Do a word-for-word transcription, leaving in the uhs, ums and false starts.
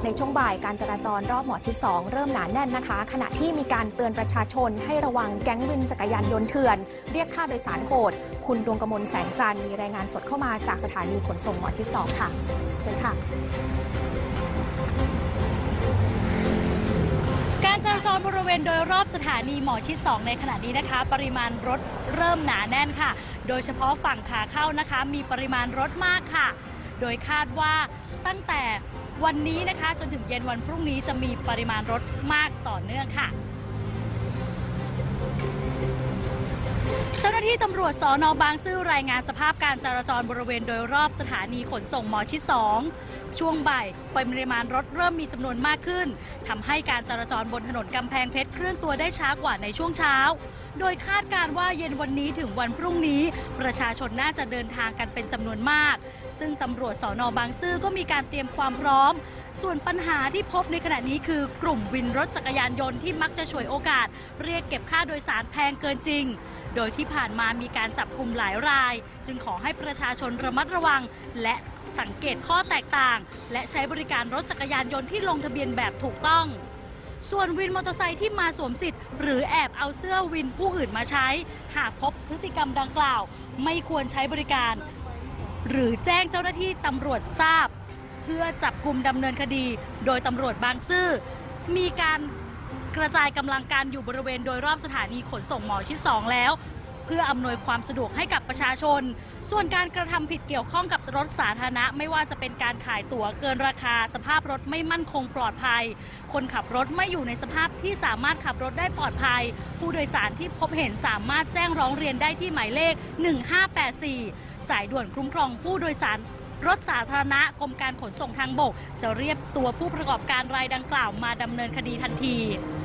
ในช่วงบ่ายการจราจรรอบหมอชิดสองเริ่มหนาแน่นนะคะขณะที่มีการเตือนประชาชนให้ระวังแก๊งวินจักรยานยนต์เถื่อนเรียกค่าโดยสารโหดคุณดวงกมลแสงจันทร์มีรายงานสดเข้ามาจากสถานีขนส่งหมอชิดสองค่ะเชิญค่ะการจราจรบริเวณโดยรอบสถานีหมอชิดสองในขณะนี้นะคะปริมาณรถเริ่มหนาแน่นค่ะโดยเฉพาะฝั่งขาเข้านะคะมีปริมาณรถมากค่ะโดยคาดว่าตั้งแต่วันนี้นะคะจนถึงเย็นวันพรุ่งนี้จะมีปริมาณรถมากต่อเนื่องค่ะเจ้าหน้าที่ตำรวจสน.บางซื่อรายงานสภาพการจราจรบริเวณโดยรอบสถานีขนส่งหมอชิดสองช่วงบ่ายปริมาณรถเริ่มมีจำนวนมากขึ้นทำให้การจราจรบนถนนกำแพงเพชรเคลื่อนตัวได้ช้ากว่าในช่วงเช้าโดยคาดการว่าเย็นวันนี้ถึงวันพรุ่งนี้ประชาชนน่าจะเดินทางกันเป็นจำนวนมากซึ่งตำรวจสน.บางซื่อก็มีการเตรียมความพร้อมส่วนปัญหาที่พบในขณะนี้คือกลุ่มวินรถจักรยานยนต์ที่มักจะฉวยโอกาสเรียกเก็บค่าโดยสารแพงเกินจริงโดยที่ผ่านมามีการจับกลุ่มหลายรายจึงขอให้ประชาชนระมัดระวังและสังเกตข้อแตกต่างและใช้บริการรถจักรยานยนต์ที่ลงทะเบียนแบบถูกต้องส่วนวินมอเตอร์ไซค์ที่มาสวมสิทธิ์หรือแอบเอาเสื้อวินผู้อื่นมาใช้หากพบพฤติกรรมดังกล่าวไม่ควรใช้บริการหรือแจ้งเจ้าหน้าที่ตำรวจทราบเพื่อจับกุมดำเนินคดีโดยตำรวจบางซื่อมีการกระจายกำลังการอยู่บริเวณโดยรอบสถานีขนส่งหมอชิดสองแล้วเพื่ออำนวยความสะดวกให้กับประชาชนส่วนการกระทำผิดเกี่ยวข้องกับรถสาธารณะไม่ว่าจะเป็นการขายตั๋วเกินราคาสภาพรถไม่มั่นคงปลอดภัยคนขับรถไม่อยู่ในสภาพที่สามารถขับรถได้ปลอดภัยผู้โดยสารที่พบเห็นสามารถแจ้งร้องเรียนได้ที่หมายเลขหนึ่งห้าแปดสี่สายด่วนคุ้มครองผู้โดยสารรถสาธารณะกรมการขนส่งทางบกจะเรียกตัวผู้ประกอบการรายดังกล่าวมาดำเนินคดีทันที